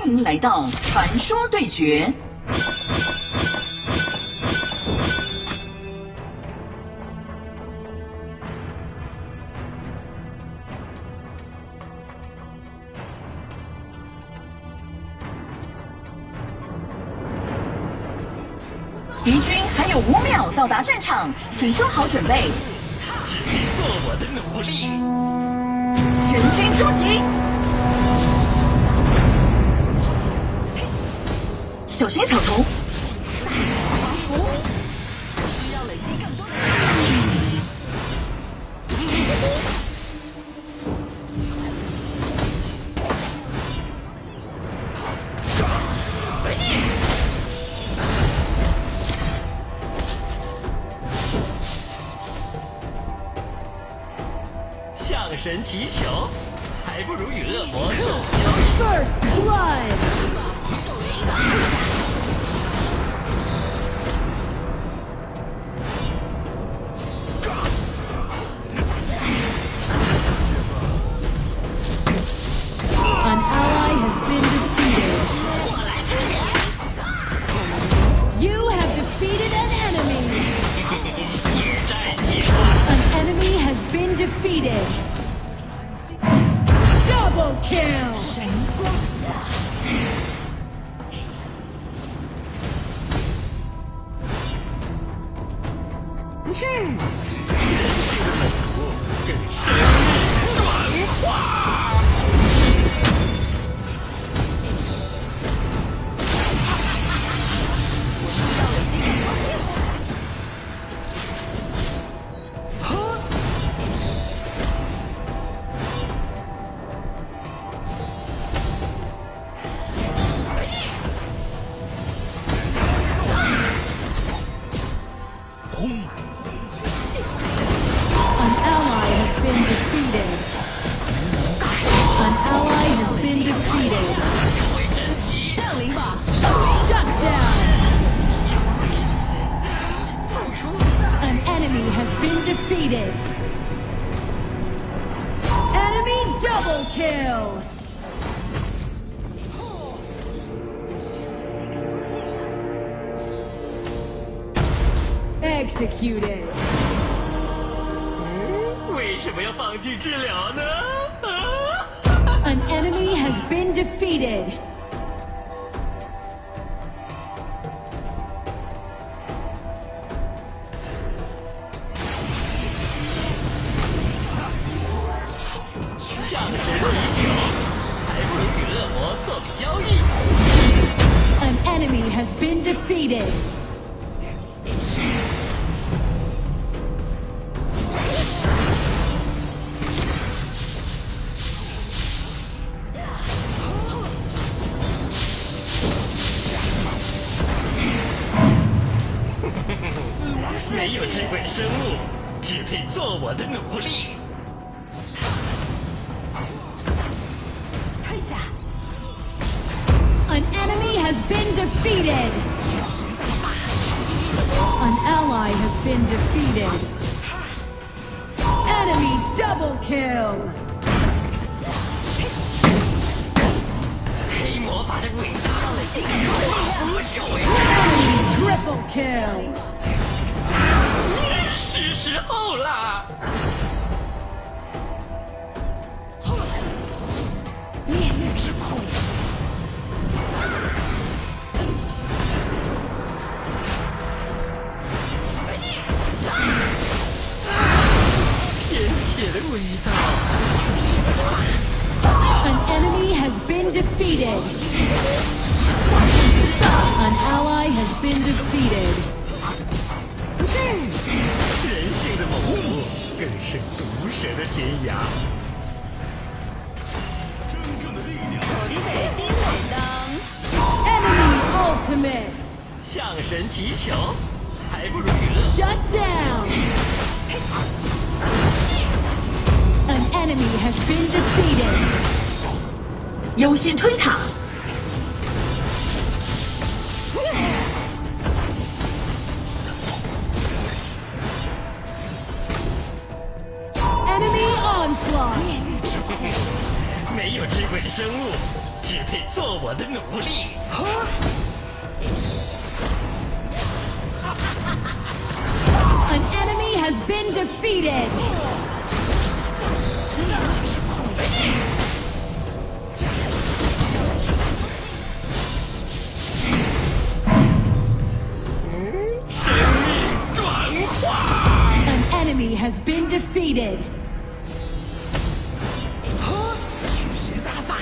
迎来到传说对决。敌军还有5秒到达战场，请做好准备。 只配做我的奴隶。 全军出击！小心草丛！ 需要累积更多的。向神祈求，还不如与恶魔做交易。 First blood. 受雷打。 An ally has been defeated. You have defeated an enemy. 血战血战。 An enemy has been defeated. Double kill. 人性的本图更深入转化。 An ally has been defeated. An ally has been defeated. 会神奇， 降临吧！Shut down. An enemy has been defeated. Enemy double kill. Executed. 为什么要放弃治疗呢？ An enemy has been defeated. 向神祈求，还不如与恶魔做个交易。 An enemy has been defeated. "没有智慧的生物，只配做我的奴隶。 退下。An enemy has been defeated. An ally has been defeated. Enemy double kill. 黑魔法的伟大，无所谓。 Enemy triple kill. 是时候啦！ 灭命之苦。 鲜血的味道。 An enemy has been defeated. An ally has been defeated. 人性的猛毒更胜毒蛇的尖牙。真正的力量。 Enemy ultimate. 向神祈求，还不如与恶。 Shut down. An enemy has been defeated. 优先推塔。 Enemy onslaught. 没有智慧的生物，只只配做我的奴隶。 An enemy has been defeated. An enemy has been defeated. 驱邪大法。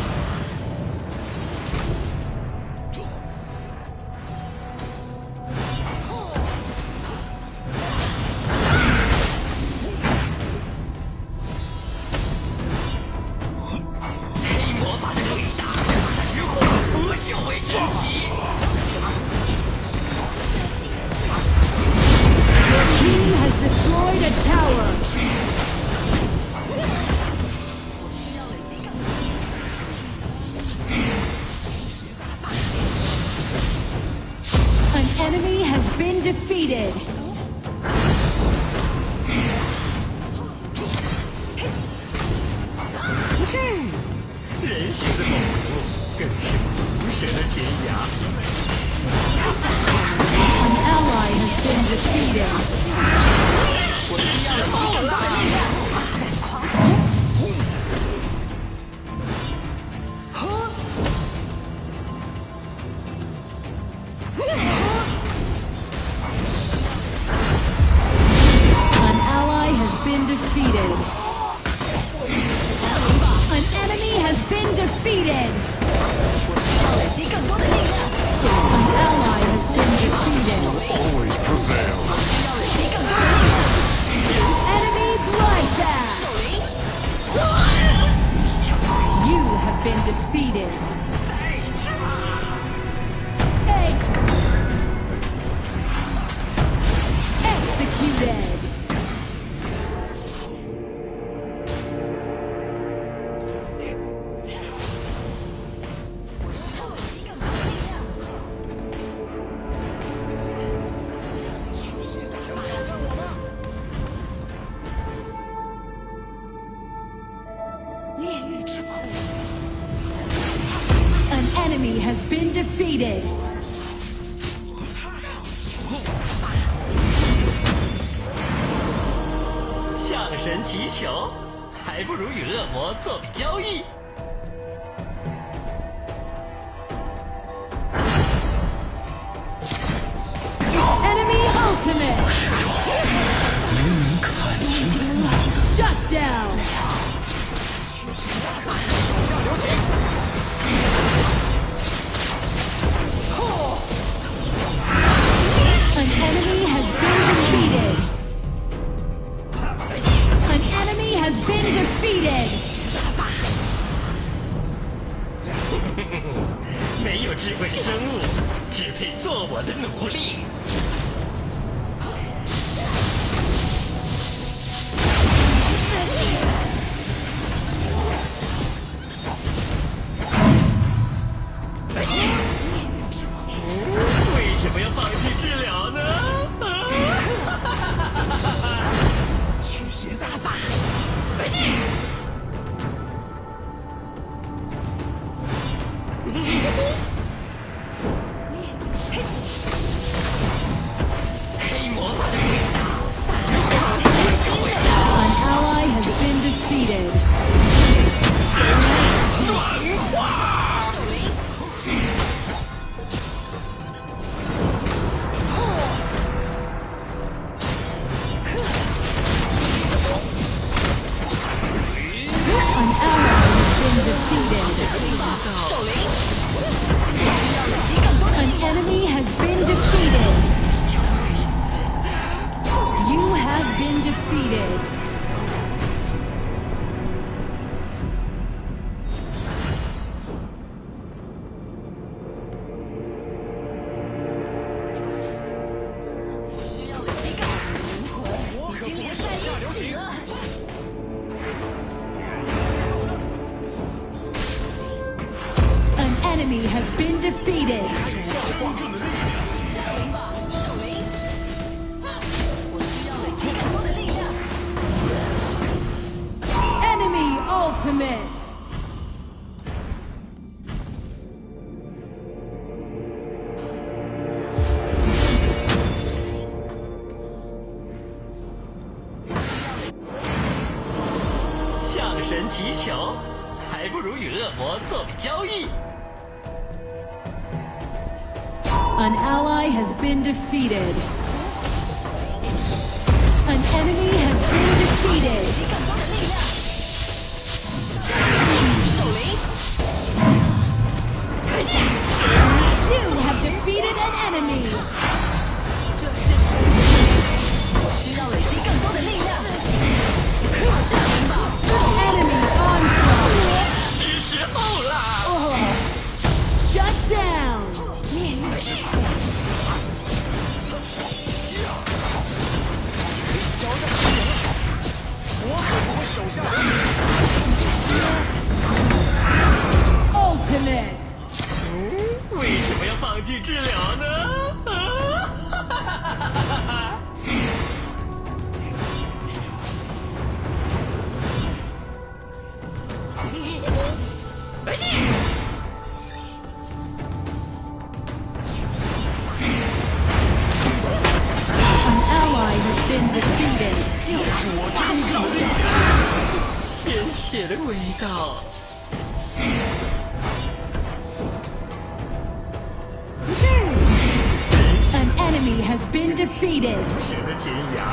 黑魔法的伟大，才火不朽为神奇。 Team has destroyed a tower. An enemy has been defeated. 人性的猛毒，更是毒蛇的天涯。 An ally has been defeated. 我需要有更多的力量。 An ally has been defeated. An enemy has been defeated. 我需要累积更多的力量。 An ally has been defeated. Always prevail. 我需要累积更多的力量。 Enemy bloodbath. You have been defeated. Ace. Executed. An enemy has been defeated. 向神祈求，还不如与恶魔做笔交易。 Enemy ultimate. 没人看清自己的 Shut down. An enemy has been defeated. An enemy has been defeated. 没有智慧的生物，只配做我的奴隶。为什么要放弃治疗呢？驱邪大法。 黑魔法的伟大，无朽为神。 An ally has been defeated. 转化。 An ally has been defeated. 守灵，我需要累积更多的 An 力量。 enemy has been defeated. You have been defeated. An enemy has been defeated. 降临吧，守灵！我需要累积更多的力量。 Enemy ultimate. 向神祈求，还不如与恶魔做笔交易。 An ally has been defeated. An enemy has been defeated. 守灵， You have defeated an enemy. 需要累积更多的力量。这人吧， Enemy onslaught. 是时候啦！ Shut down. 面之交代给我了，我可不会手下留情。 Ultimate. 为什么要放弃治疗呢？ An ally has been defeated. 就是我真实的力量，鲜血的味道。 An enemy has been defeated. 蛇的尖牙，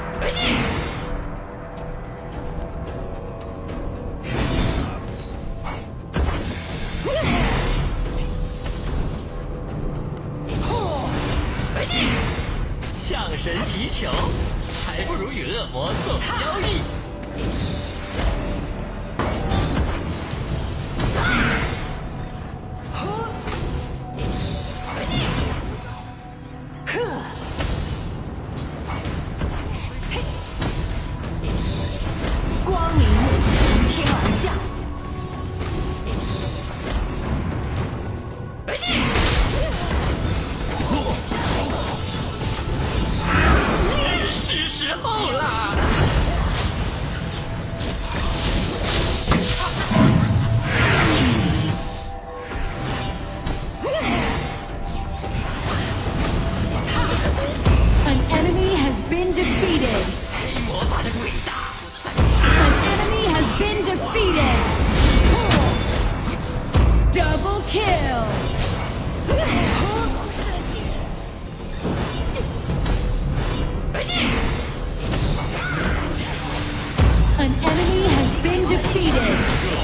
向神祈求，还不如与恶魔做个交易。 光明从天而降。 是时候啦！ An enemy has been defeated. 黑魔法的伟大， An enemy has been defeated. Double kill. An enemy has been defeated.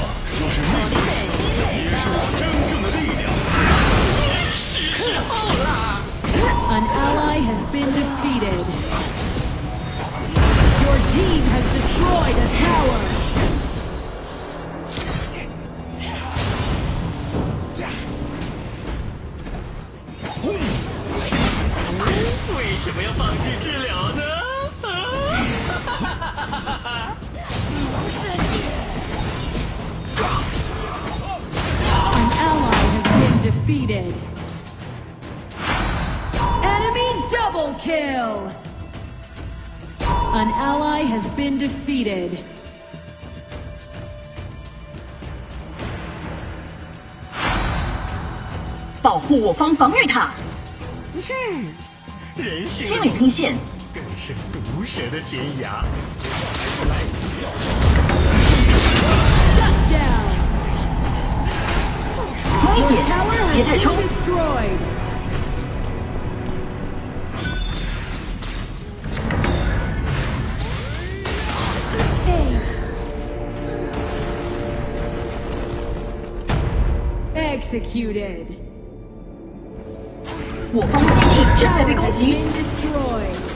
真正的力量。是时候啦！ An ally has been defeated. Your team has destroyed a tower. 为什么要放弃治疗呢？ An ally has been defeated. Enemy double kill. An ally has been defeated. 保护我方防御塔， 人性清理兵线， 更是毒蛇的尖牙。 Shut down. 多一 Your 点， tower 别 has 太冲 been。destroyed. Aced. Executed. 我方基地正在被 Tower 攻 has 击， been destroyed.